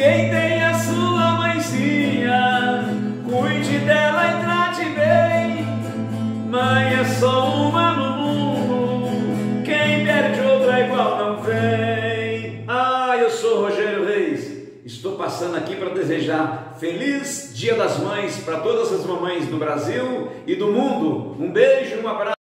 Quem tem a sua mãezinha, cuide dela e trate bem. Mãe é só uma no mundo, quem perde outra igual não vem. Eu sou Rogério Reis, estou passando aqui para desejar feliz Dia das Mães para todas as mamães do Brasil e do mundo. Um beijo, um abraço.